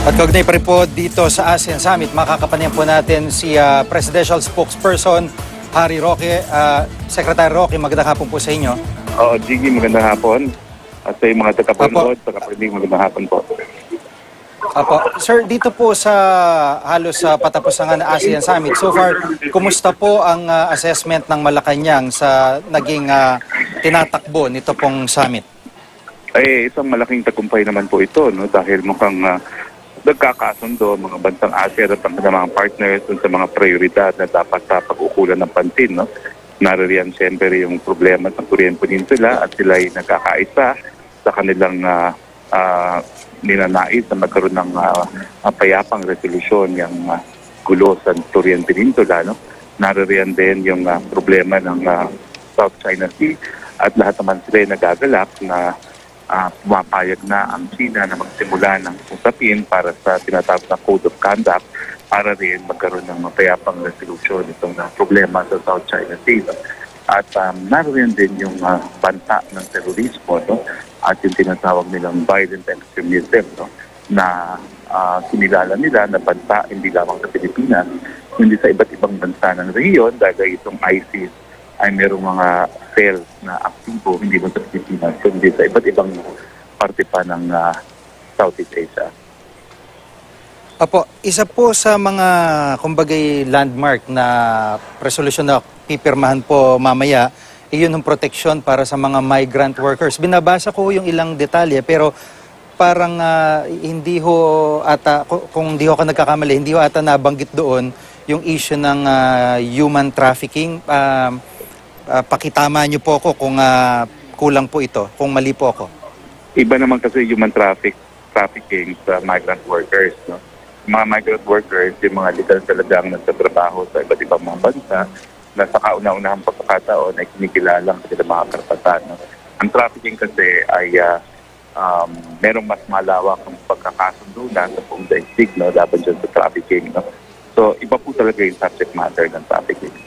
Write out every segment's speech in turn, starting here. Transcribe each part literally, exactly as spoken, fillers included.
At kaugnay pa rin po dito sa ASEAN Summit, makakapanayam po natin si uh, Presidential Spokesperson Harry Roque. Uh, Secretary Roque, magandang hapon po sa inyo. Oo, Gigi, magandang hapon. At sa mga tagapanood, tagapanig, magandang hapon po. Apo. Sir, dito po sa halos sa uh, patapos ng ASEAN Summit, so far, kumusta po ang uh, assessment ng Malacanang sa naging uh, tinatakbo nito pong summit? Ay, isang malaking tagumpay naman po ito, no? Dahil mukhang uh, nagkakasundo mga bansang ASEAN at ang mga partners dun sa mga prioridad na dapat uh, pag-ukulan ng pansin. No? Naririyan siyempre yung problema ng Korean Peninsula at sila ay nagkakaisa sa kanilang uh, uh, ninanais na magkaroon ng uh, payapang resolusyon yung uh, gulo sa Korean Peninsula. No? Naririyan din yung uh, problema ng uh, South China Sea at lahat naman sila ay nagagalak na Uh, pumapayag na ang China na magsimula ng usapin para sa tinatawag na Code of Conduct para rin magkaroon ng mapayapang resolution itong uh, problema sa South China Sea. No? At um, naroon din yung uh, banta ng terorismo, no? At yung tinatawag nilang violent extremism, no? Na uh, kinilala nila na banta hindi lamang sa Pilipinas, kundi sa iba't ibang bansa ng rehiyon dahil itong ISIS ay mayroong mga cells na aktibo, hindi mo sa Pilipinas, kundi sa iba't ibang parte pa ng uh, Southeast Asia. Apo, isa po sa mga, kumbagay, landmark na resolution na pipirmahan po mamaya, iyon ang protection para sa mga migrant workers. Binabasa ko yung ilang detalye, pero parang uh, hindi ho ata, kung hindi ho ka nagkakamali, hindi ho ata nabanggit doon yung issue ng uh, human trafficking. Uh, Uh, pakitama niyo po ako kung uh, kulang po ito, kung mali po ako. Iba naman kasi human traffic trafficking sa migrant workers. No? Mga migrant workers, yung mga legal talagang nagtatrabaho sa iba't ibang mga bansa na sa kauna-unahang pagkakataon ay kinikilalang sa mga karapatan. No? Ang trafficking kasi ay uh, um, merong mas malawak ang pagkakasundo na sa buong daigdig, no? Laban dyan sa trafficking. No? So, iba po talaga yung subject matter ng trafficking.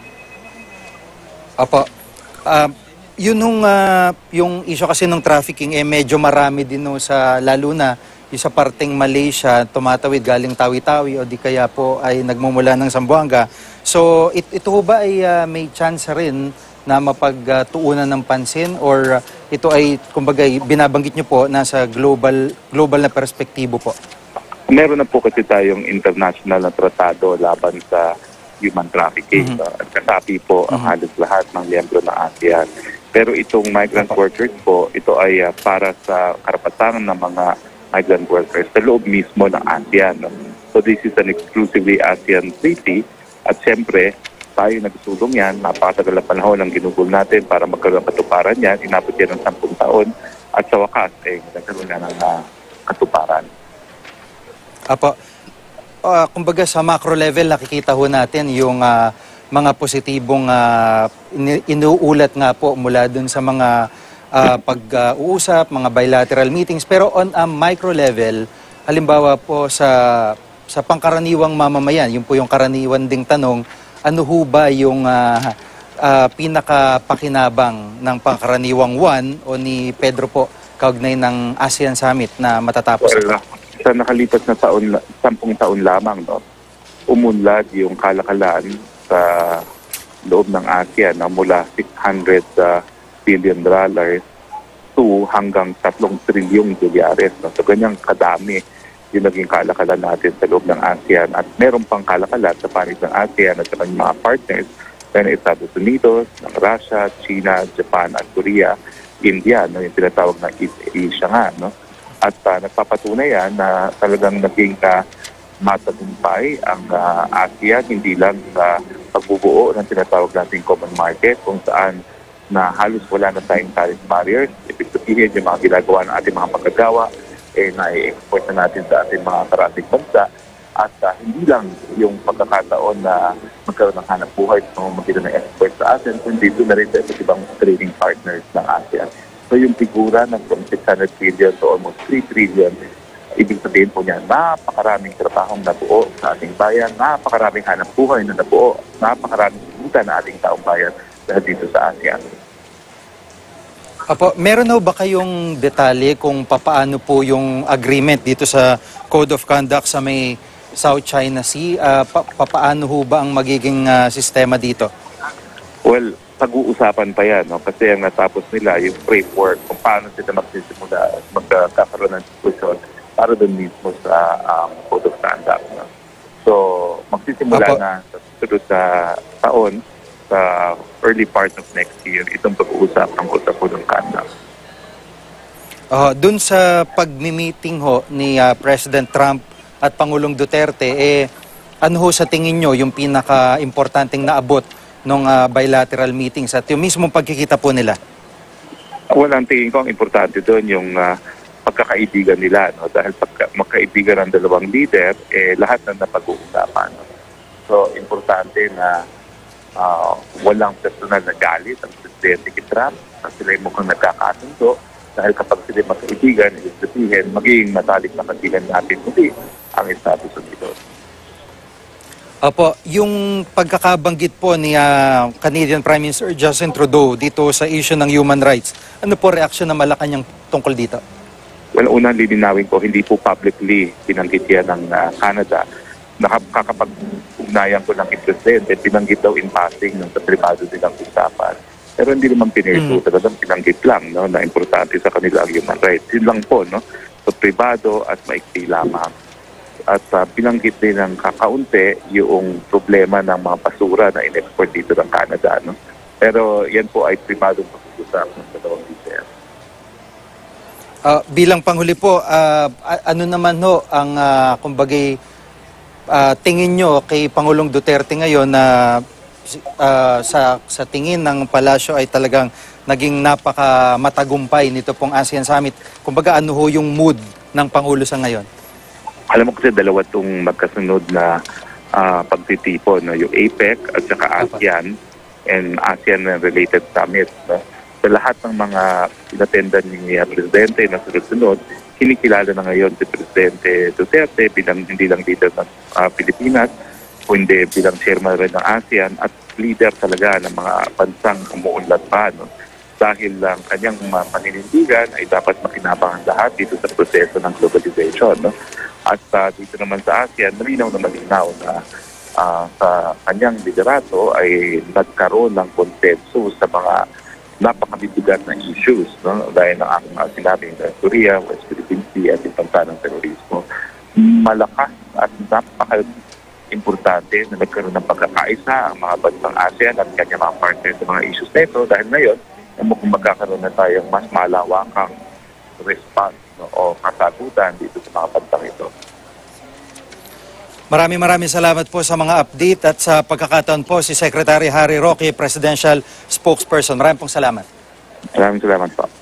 Opo. Uh, yun nung, uh, yung issue kasi ng trafficking, eh medyo marami din no, sa lalo na yung sa parteng Malaysia, tumatawid galing Tawi-Tawi o di kaya po ay nagmumula ng Zamboanga. So it, ito ba ay uh, may chance rin na mapagtuunan ng pansin or uh, ito ay kumbaga binabanggit nyo po nasa global, global na perspektibo po? Meron na po kasi tayong international na tratado laban sa human trafficking. Mm-hmm. uh, at kasapi po ang mm-hmm. halos lahat ng miyembro ng ASEAN. Pero itong migrant workers po, ito ay uh, para sa karapatan ng mga migrant workers sa loob mismo ng ASEAN. No? So this is an exclusively ASEAN treaty at siyempre tayo nagsulong yan, napakatagal na panahon ang ginugol natin para magkaroon ng katuparan yan, inabot yan ng sampung taon at sa wakas eh, nagkaroon na ng uh, katuparan. Apo. Uh, kumbaga sa macro level nakikita ho natin yung uh, mga positibong uh, inuulat nga po mula dun sa mga uh, pag-uusap, uh, mga bilateral meetings. Pero on a micro level, halimbawa po sa sa pangkaraniwang mamamayan, yung po yung karaniwan ding tanong, ano ho ba yung uh, uh, pinakapakinabang ng pangkaraniwang Juan o ni Pedro po kaugnay ng ASEAN Summit na matatapos ito? Sa nakalipas na taon, sampung taon lamang, no, umunlad yung kalakalan sa loob ng ASEAN na mula six hundred uh, billion dollars to hanggang tatlong trilyong dolyares. No? So ganyang kadami yung naging kalakalan natin sa loob ng ASEAN at meron pang kalakalan sa panig ng ASEAN at sa kanyang mga partners na Estados Unidos, ng Russia, China, Japan at Korea, India, no? Yung tinatawag na East Asia nga, no? At uh, nagpapatunay yan na talagang naging uh, matagumpay ang uh, ASEAN, hindi lang sa pagbubuo ng tinatawag nating common market kung saan na halos wala na tayong tariff barriers. Ibig sabihin yung mga ginagawa ng ating mga pagkagawa eh, na-export na natin sa ating mga karating bansa. At uh, hindi lang yung pagkakataon na magkaroon ng hanap buhay sa mga magkita ng export sa atin, kundi doon na rin sa ibang trading partners ng ASEAN. So yung figura ng from six hundred billion to almost three trillion, ibig sabihin po niya, napakaraming trabahong nabuo sa ating bayan, napakaraming hanap buhay na nabuo, napakaraming kita na ating taong bayan dahil dito sa ASEAN. Apo, meron na ba kayong detalye kung papaano po yung agreement dito sa Code of Conduct sa may South China Sea? Uh, pa papaano ho ba ang magiging uh, sistema dito? Well, pag-uusapan pa yan, no? Kasi ang natapos nila yung framework kung paano sila magsisimula at magkakaroon ng diskusyon para doon mismo sa um, Code of Conduct. No? So, magsisimula Apo. na sa susunod na taon, sa early part of next year, itong pag-uusap ng Code of Conduct. Uh, Doon sa pag-meeting ho ni uh, President Trump at Pangulong Duterte, eh, ano ho sa tingin nyo yung pinaka-importanting naabot ng uh, bilateral meetings at yung mismong pagkikita po nila? Well, ang tingin ko ang importante doon yung uh, pagkakaibigan nila. No? Dahil pagka, magkaibigan ng dalawang leader, eh, lahat na napag-uusapan. No? So, importante na uh, walang personal na galit ang Presidente kay Trump at sila yung mukhang nagkakasundo. Dahil kapag sila magkaibigan, ibig sabihin, magiging matalik na katigan natin muli ang Estados Unidos. Opo, yung pagkakabanggit po ni uh, Canadian Prime Minister Justin Trudeau dito sa issue ng human rights, ano po reaksyon ng Malacanang tungkol dito? Well, unang lilinawin ko, hindi po publicly binanggit yan ng uh, Canada. Nakakapag-ugnayan ko lang kay Presidente, binanggit daw in passing ng sa privado nilang usapan. Pero hindi naman pinirito, mm. talagang pinanggit lang, no, na importante sa kanila ang human rights. Yun lang po, no, sa privado at maikli lamang. At uh, binanggit din ng kakaunti yung problema ng mga basura na in-export dito ng Canada. No? Pero yan po ay privadong pag-usap ng dalawang leader. Uh, bilang panghuli po, uh, ano naman ho ang uh, kumbagay uh, tingin nyo kay Pangulong Duterte ngayon na uh, sa, sa tingin ng palasyo ay talagang naging napaka matagumpay nito pong ASEAN Summit? Kumbaga ano ho yung mood ng Pangulo sa ngayon? Alam mo kasi dalawa itong magkasunod na uh, pagtitipon, no? Yung APEC at saka ASEAN and ASEAN-related summit. No? Sa lahat ng mga inatendan ni uh, Presidente na sunod-sunod, kinikilala na ngayon si Presidente Duterte bilang hindi lang leader ng uh, Pilipinas, kundi bilang chairman rin ng ASEAN at leader talaga ng mga bansang umuunlad pa. No? Dahil lang kanyang uh, paninindigan ay dapat makinabangan lahat dito sa proseso ng globalization. No? At uh, dito naman sa ASEAN, malinaw na malinaw na uh, sa kanyang liderato ay nagkaroon ng konsensus sa mga napakabibigat na issues. No? Dahil na ang uh, sinabing uh, Korea, West Philippine Sea at ipanta ng terorismo. Malakas at napaka-importante na nagkaroon ng pagkakaisa ang mga bansang ASEAN at kanyang mga partners sa mga issues na ito. Dahil ngayon, mukhang magkakaroon na tayong mas malawakang response, no, o kasagutan dito sa mga bansang ito. Maraming maraming salamat po sa mga update at sa pagkakataon po si Secretary Harry Roque, Presidential Spokesperson. Maraming pong salamat. Maraming salamat po.